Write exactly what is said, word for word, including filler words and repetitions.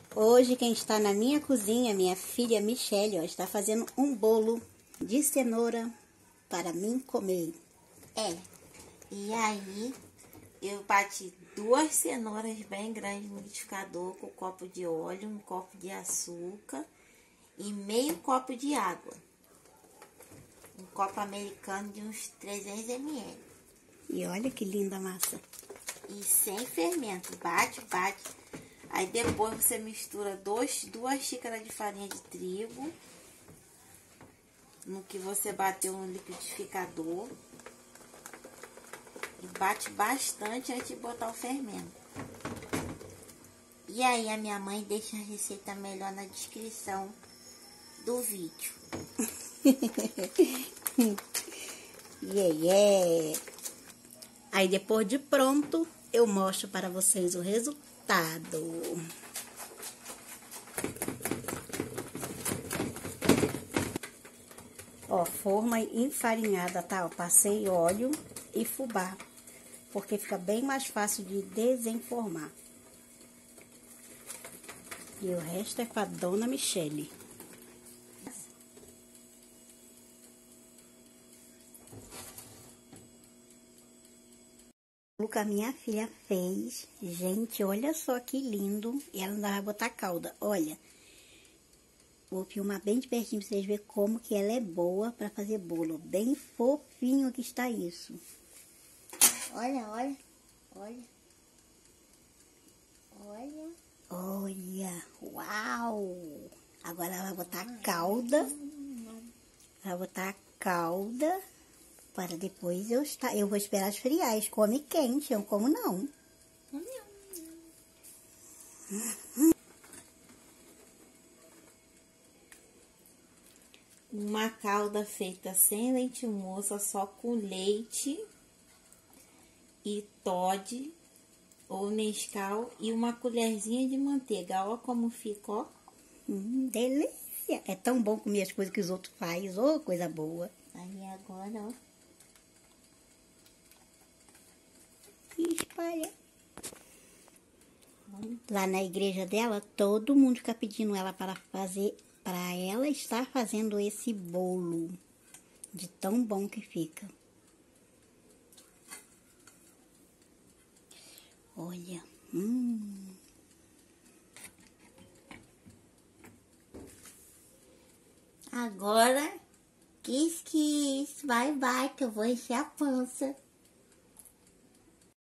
Hoje quem está na minha cozinha, minha filha Michele, ó, está fazendo um bolo de cenoura para mim comer. É, e aí eu bati duas cenouras bem grandes no liquidificador com um copo de óleo, um copo de açúcar e meio copo de água. Um copo americano de uns trezentos mililitros. E olha que linda a massa. E sem fermento, bate, bate. Aí depois você mistura dois, duas xícaras de farinha de trigo no que você bateu no liquidificador. E bate bastante antes de botar o fermento. E aí a minha mãe deixa a receita melhor na descrição do vídeo. Yeah, yeah. Aí depois de pronto, eu mostro para vocês o resultado. Ó, forma enfarinhada, tá? Eu passei óleo e fubá, porque fica bem mais fácil de desenformar. E o resto é com a dona Michele. O que a minha filha fez, gente, olha só que lindo. E ela ainda vai botar calda, olha. Vou filmar bem de pertinho pra vocês verem como que ela é boa pra fazer bolo. Bem fofinho que está isso. Olha, olha, olha. Olha. Olha, uau! Agora ela vai botar a calda. Ela vai botar a calda. Para depois eu estar. Eu vou esperar esfriar. Eles comem quente, eu não como não. Uma calda feita sem leite moça, só com leite e Toddy ou Nescau e uma colherzinha de manteiga. Olha como fica, ó. Hum, delícia! É tão bom comer as coisas que os outros fazem. Ô, oh, coisa boa. Aí agora, ó. Espalha. Lá na igreja dela, todo mundo fica pedindo ela para fazer, para ela estar fazendo esse bolo, de tão bom que fica. Olha, hum. Agora, quis, quis, vai, vai, que eu vou encher a pança.